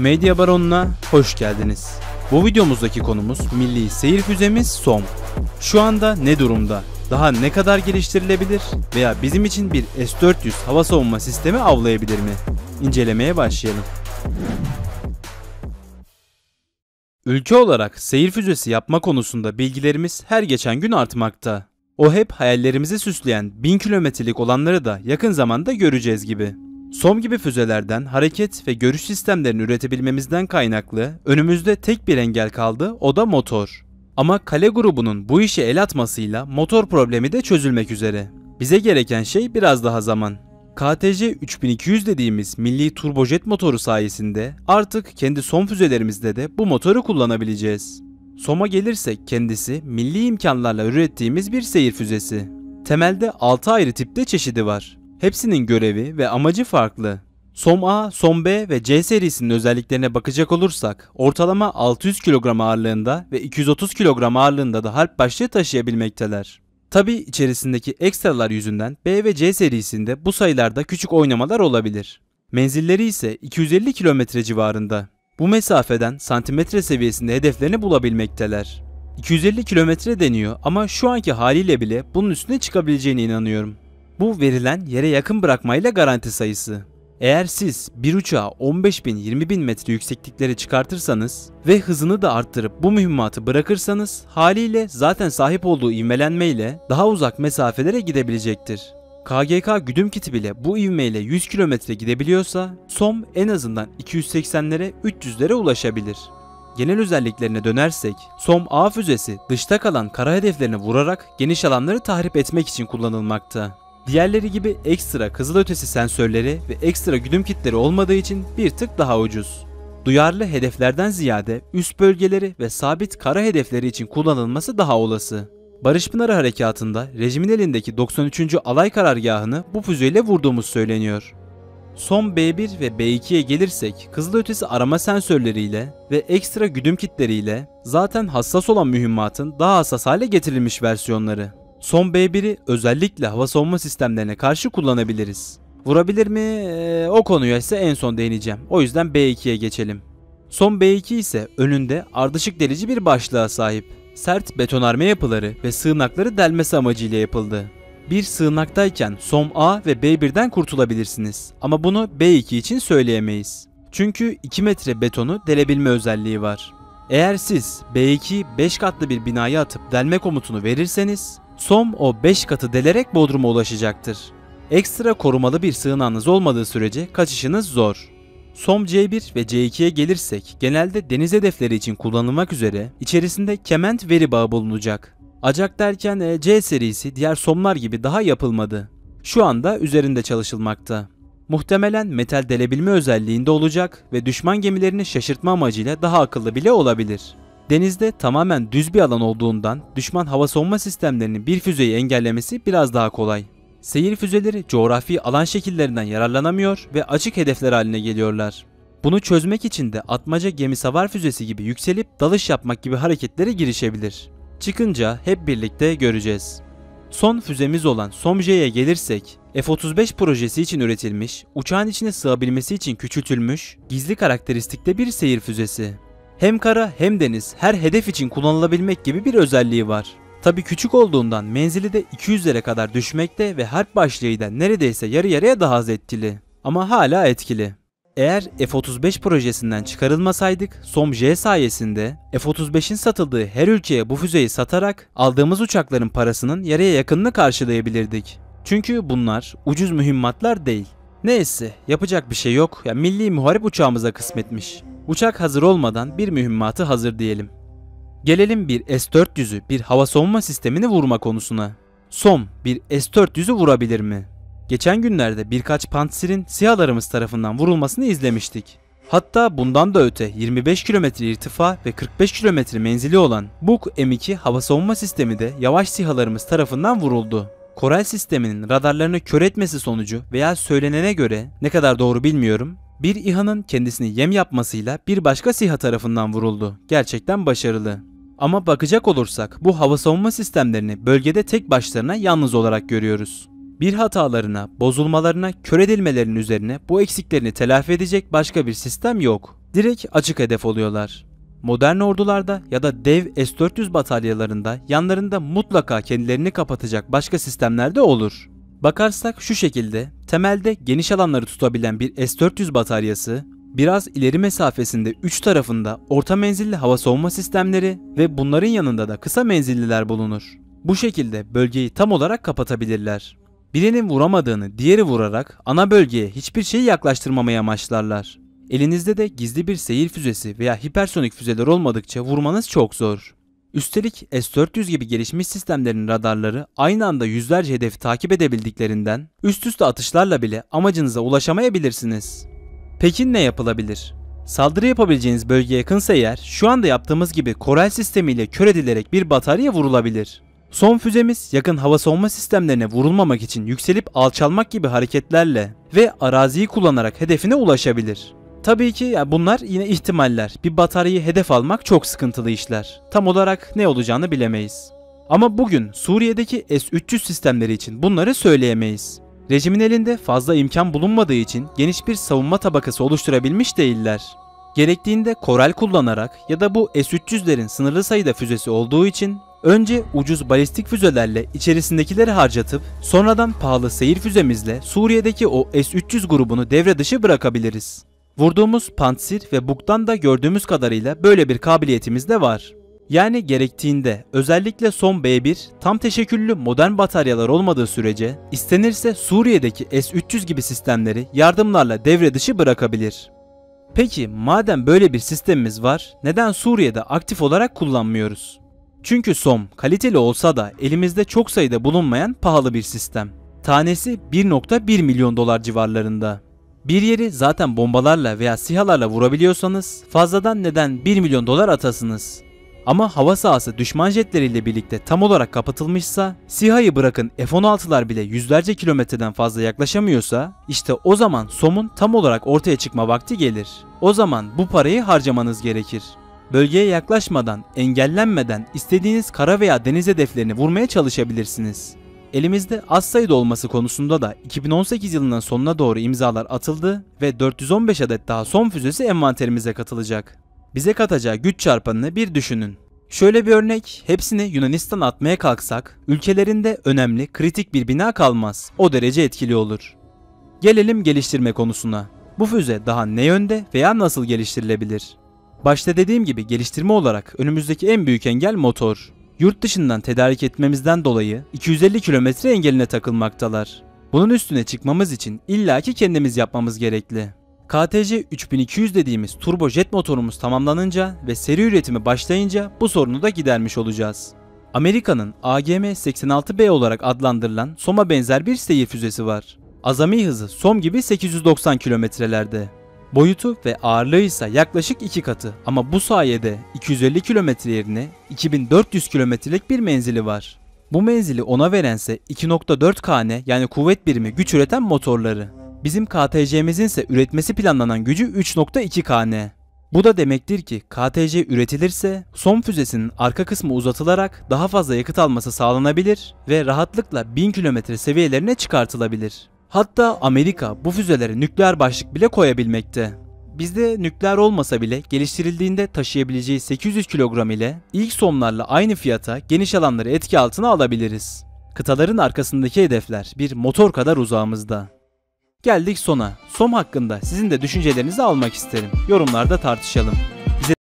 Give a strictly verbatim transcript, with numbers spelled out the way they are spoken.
Medya Baronu'na hoş geldiniz. Bu videomuzdaki konumuz milli seyir füzemiz SOM. Şu anda ne durumda? Daha ne kadar geliştirilebilir veya bizim için bir S dört yüz hava savunma sistemi avlayabilir mi? İncelemeye başlayalım. Ülke olarak seyir füzesi yapma konusunda bilgilerimiz her geçen gün artmakta. O hep hayallerimizi süsleyen bin kilometrelik olanları da yakın zamanda göreceğiz gibi. SOM gibi füzelerden hareket ve görüş sistemlerini üretebilmemizden kaynaklı önümüzde tek bir engel kaldı, o da motor. Ama Kale grubunun bu işe el atmasıyla motor problemi de çözülmek üzere. Bize gereken şey biraz daha zaman. K T J üç bin iki yüz dediğimiz milli turbojet motoru sayesinde artık kendi SOM füzelerimizde de bu motoru kullanabileceğiz. SOM'a gelirsek kendisi milli imkanlarla ürettiğimiz bir seyir füzesi. Temelde altı ayrı tipte çeşidi var. Hepsinin görevi ve amacı farklı. SOM A, SOM B ve C serisinin özelliklerine bakacak olursak ortalama altı yüz kilogram ağırlığında ve iki yüz otuz kilogram ağırlığında da harp başlığı taşıyabilmekteler. Tabi içerisindeki ekstralar yüzünden B ve C serisinde bu sayılarda küçük oynamalar olabilir. Menzilleri ise iki yüz elli kilometre civarında. Bu mesafeden santimetre seviyesinde hedeflerini bulabilmekteler. iki yüz elli kilometre deniyor ama şu anki haliyle bile bunun üstüne çıkabileceğine inanıyorum. Bu verilen yere yakın bırakmayla garanti sayısı. Eğer siz bir uçağı on beş bin yirmi bin metre yüksekliklere çıkartırsanız ve hızını da arttırıp bu mühimmatı bırakırsanız haliyle zaten sahip olduğu ivmelenmeyle daha uzak mesafelere gidebilecektir. K G K güdüm kiti bile bu ivmeyle yüz kilometre gidebiliyorsa SOM en azından iki yüz seksenlere üç yüzlere ulaşabilir. Genel özelliklerine dönersek SOM A füzesi dışta kalan kara hedeflerini vurarak geniş alanları tahrip etmek için kullanılmakta. Diğerleri gibi ekstra kızılötesi sensörleri ve ekstra güdüm kitleri olmadığı için bir tık daha ucuz. Duyarlı hedeflerden ziyade üst bölgeleri ve sabit kara hedefleri için kullanılması daha olası. Barış Pınarı Harekatı'nda rejimin elindeki doksan üçüncü alay karargahını bu füzeyle vurduğumuz söyleniyor. SOM B bir ve B iki'ye gelirsek kızılötesi arama sensörleriyle ve ekstra güdüm kitleriyle zaten hassas olan mühimmatın daha hassas hale getirilmiş versiyonları. SOM B bir'i özellikle hava savunma sistemlerine karşı kullanabiliriz. Vurabilir mi? Ee, o konuya ise en son değineceğim. O yüzden B iki'ye geçelim. SOM B iki ise önünde ardışık delici bir başlığa sahip. Sert betonarme yapıları ve sığınakları delmesi amacıyla yapıldı. Bir sığınaktayken SOM A ve B bir'den kurtulabilirsiniz. Ama bunu B iki için söyleyemeyiz. Çünkü iki metre betonu delebilme özelliği var. Eğer siz B iki'yi beş katlı bir binaya atıp delme komutunu verirseniz SOM o beş katı delerek bodruma ulaşacaktır. Ekstra korumalı bir sığınağınız olmadığı sürece kaçışınız zor. SOM C bir ve C iki'ye gelirsek genelde deniz hedefleri için kullanılmak üzere içerisinde kement veri bağı bulunacak. Acak derken C serisi diğer SOM'lar gibi daha yapılmadı. Şu anda üzerinde çalışılmakta. Muhtemelen metal delebilme özelliğinde olacak ve düşman gemilerini şaşırtma amacıyla daha akıllı bile olabilir. Denizde tamamen düz bir alan olduğundan düşman hava savunma sistemlerinin bir füzeyi engellemesi biraz daha kolay. Seyir füzeleri coğrafi alan şekillerinden yararlanamıyor ve açık hedefler haline geliyorlar. Bunu çözmek için de atmaca gemi savar füzesi gibi yükselip dalış yapmak gibi hareketlere girişebilir. Çıkınca hep birlikte göreceğiz. Son füzemiz olan SOM J'ye gelirsek F otuz beş projesi için üretilmiş, uçağın içine sığabilmesi için küçültülmüş, gizli karakteristikte bir seyir füzesi. Hem kara hem deniz her hedef için kullanılabilmek gibi bir özelliği var. Tabi küçük olduğundan menzili de iki yüzlere kadar düşmekte ve harp başlığıyla neredeyse yarı yarıya daha az etkili. Ama hala etkili. Eğer F otuz beş projesinden çıkarılmasaydık SOM J sayesinde F otuz beş'in satıldığı her ülkeye bu füzeyi satarak aldığımız uçakların parasının yarıya yakınını karşılayabilirdik. Çünkü bunlar ucuz mühimmatlar değil. Neyse yapacak bir şey yok ya, milli muharip uçağımıza kısmetmiş. Uçak hazır olmadan bir mühimmatı hazır diyelim. Gelelim bir S dört yüz'ü bir hava savunma sistemini vurma konusuna. SOM bir S dört yüz'ü vurabilir mi? Geçen günlerde birkaç Pantsir'in SİHA'larımız tarafından vurulmasını izlemiştik. Hatta bundan da öte yirmi beş kilometre irtifa ve kırk beş kilometre menzili olan Buk M iki hava savunma sistemi de yavaş SİHA'larımız tarafından vuruldu. Koral sisteminin radarlarını kör etmesi sonucu veya söylenene göre ne kadar doğru bilmiyorum, bir İHA'nın kendisini yem yapmasıyla bir başka SİHA tarafından vuruldu. Gerçekten başarılı. Ama bakacak olursak bu hava savunma sistemlerini bölgede tek başlarına yalnız olarak görüyoruz. Bir hatalarına, bozulmalarına, kör edilmelerinin üzerine bu eksiklerini telafi edecek başka bir sistem yok. Direkt açık hedef oluyorlar. Modern ordularda ya da dev S dört yüz bataryalarında yanlarında mutlaka kendilerini kapatacak başka sistemler de olur. Bakarsak şu şekilde, temelde geniş alanları tutabilen bir S dört yüz bataryası, biraz ileri mesafesinde üç tarafında orta menzilli hava savunma sistemleri ve bunların yanında da kısa menzilliler bulunur. Bu şekilde bölgeyi tam olarak kapatabilirler. Birinin vuramadığını diğeri vurarak ana bölgeye hiçbir şeyi yaklaştırmamayı amaçlarlar. Elinizde de gizli bir seyir füzesi veya hipersonik füzeler olmadıkça vurmanız çok zor. Üstelik S dört yüz gibi gelişmiş sistemlerin radarları aynı anda yüzlerce hedefi takip edebildiklerinden üst üste atışlarla bile amacınıza ulaşamayabilirsiniz. Peki ne yapılabilir? Saldırı yapabileceğiniz bölgeye yakınsa eğer şu anda yaptığımız gibi Koral sistemiyle kör edilerek bir batarya vurulabilir. Son füzemiz yakın hava savunma sistemlerine vurulmamak için yükselip alçalmak gibi hareketlerle ve araziyi kullanarak hedefine ulaşabilir. Tabii ki bunlar yine ihtimaller. Bir bataryayı hedef almak çok sıkıntılı işler. Tam olarak ne olacağını bilemeyiz. Ama bugün Suriye'deki S üç yüz sistemleri için bunları söyleyemeyiz. Rejimin elinde fazla imkan bulunmadığı için geniş bir savunma tabakası oluşturabilmiş değiller. Gerektiğinde Koral kullanarak ya da bu S üç yüzlerin sınırlı sayıda füzesi olduğu için önce ucuz balistik füzelerle içerisindekileri harcatıp sonradan pahalı seyir füzemizle Suriye'deki o S üç yüz grubunu devre dışı bırakabiliriz. Vurduğumuz Pantsir ve Buk'tan da gördüğümüz kadarıyla böyle bir kabiliyetimiz de var. Yani gerektiğinde özellikle son B bir tam teşekküllü modern bataryalar olmadığı sürece istenirse Suriye'deki S üç yüz gibi sistemleri yardımlarla devre dışı bırakabilir. Peki madem böyle bir sistemimiz var, neden Suriye'de aktif olarak kullanmıyoruz? Çünkü SOM kaliteli olsa da elimizde çok sayıda bulunmayan pahalı bir sistem. Tanesi bir nokta bir milyon dolar civarlarında. Bir yeri zaten bombalarla veya SİHA'larla vurabiliyorsanız fazladan neden bir milyon dolar atasınız? Ama hava sahası düşman jetleriyle birlikte tam olarak kapatılmışsa, SİHA'yı bırakın F on altılar bile yüzlerce kilometreden fazla yaklaşamıyorsa, işte o zaman SOM'un tam olarak ortaya çıkma vakti gelir. O zaman bu parayı harcamanız gerekir. Bölgeye yaklaşmadan, engellenmeden istediğiniz kara veya deniz hedeflerini vurmaya çalışabilirsiniz. Elimizde az sayıda olması konusunda da iki bin on sekiz yılının sonuna doğru imzalar atıldı ve dört yüz on beş adet daha son füzesi envanterimize katılacak. Bize katacağı güç çarpanını bir düşünün. Şöyle bir örnek, hepsini Yunanistan'a atmaya kalksak, ülkelerinde önemli, kritik bir bina kalmaz. O derece etkili olur. Gelelim geliştirme konusuna. Bu füze daha ne yönde veya nasıl geliştirilebilir? Başta dediğim gibi geliştirme olarak önümüzdeki en büyük engel motor. Yurt dışından tedarik etmemizden dolayı iki yüz elli kilometre engeline takılmaktalar. Bunun üstüne çıkmamız için illaki kendimiz yapmamız gerekli. K T J üç bin iki yüz dediğimiz turbojet motorumuz tamamlanınca ve seri üretimi başlayınca bu sorunu da gidermiş olacağız. Amerika'nın A G M seksen altı B olarak adlandırılan SOM'a benzer bir seyir füzesi var. Azami hızı SOM gibi sekiz yüz doksan kilometrelerde. Boyutu ve ağırlığı ise yaklaşık iki katı ama bu sayede iki yüz elli kilometre yerine iki bin dört yüz kilometrelik bir menzili var. Bu menzili ona verense iki nokta dört K N yani kuvvet birimi güç üreten motorları. Bizim K T J'mizin ise üretmesi planlanan gücü üç nokta iki K N. Bu da demektir ki K T J üretilirse SOM füzesinin arka kısmı uzatılarak daha fazla yakıt alması sağlanabilir ve rahatlıkla bin kilometre seviyelerine çıkartılabilir. Hatta Amerika bu füzelere nükleer başlık bile koyabilmekte. Bizde nükleer olmasa bile geliştirildiğinde taşıyabileceği sekiz yüz kilogram ile ilk SOM'larla aynı fiyata geniş alanları etki altına alabiliriz. Kıtaların arkasındaki hedefler bir motor kadar uzağımızda. Geldik sona. SOM hakkında sizin de düşüncelerinizi almak isterim. Yorumlarda tartışalım.